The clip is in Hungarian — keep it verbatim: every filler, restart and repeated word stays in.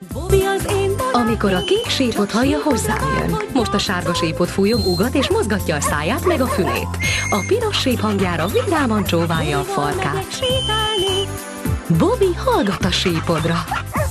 Bobby az én Amikor a kék sípot hallja, hozzám jön. Most a sárga sípot fújom, ugat és mozgatja a száját meg a fülét. A piros sép hangjára vidáman csóválja a farkát. Bobby hallgat a sípodra.